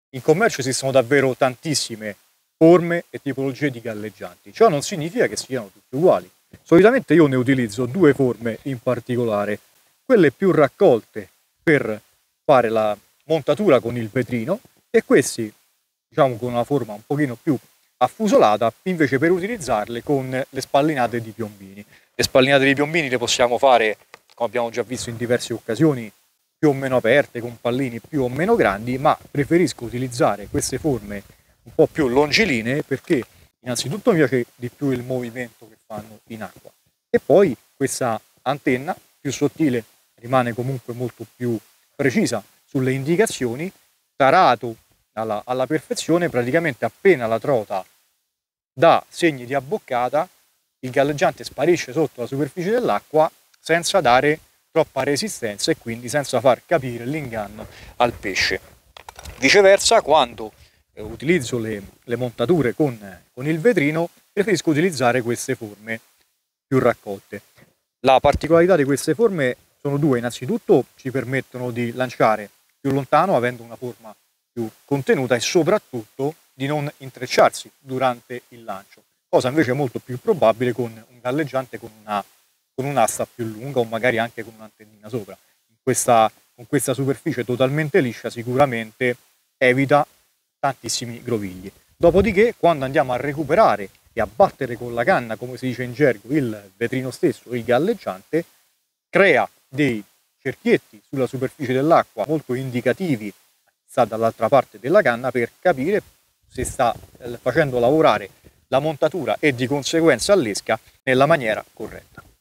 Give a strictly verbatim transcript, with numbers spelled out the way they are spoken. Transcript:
In commercio esistono davvero tantissime forme e tipologie di galleggianti. Ciò non significa che siano tutte uguali. Solitamente io ne utilizzo due forme in particolare, quelle più raccolte per fare la montatura con il vetrino e questi, diciamo, con una forma un pochino più affusolata, invece per utilizzarle con le spallinate di piombini. Le spallinate di piombini le possiamo fare, come abbiamo già visto in diverse occasioni, più o meno aperte, con pallini più o meno grandi, ma preferisco utilizzare queste forme un po' più longilinee perché innanzitutto mi piace di più il movimento che fanno in acqua e poi questa antenna più sottile rimane comunque molto più precisa sulle indicazioni, tarato alla, alla perfezione. Praticamente appena la trota dà segni di abboccata, il galleggiante sparisce sotto la superficie dell'acqua senza dare troppa resistenza e quindi senza far capire l'inganno al pesce. Viceversa, quando eh, utilizzo le, le montature con, con il vetrino, preferisco utilizzare queste forme più raccolte. La particolarità di queste forme sono due: innanzitutto ci permettono di lanciare più lontano avendo una forma più contenuta e soprattutto di non intrecciarsi durante il lancio, cosa invece molto più probabile con un galleggiante con una con un'asta più lunga o magari anche con un'antennina sopra. In questa, con questa superficie totalmente liscia sicuramente evita tantissimi grovigli. Dopodiché, quando andiamo a recuperare e a battere con la canna, come si dice in gergo, il vetrino stesso, il galleggiante, crea dei cerchietti sulla superficie dell'acqua molto indicativi, sta dall'altra parte della canna, per capire se sta facendo lavorare la montatura e di conseguenza l'esca nella maniera corretta.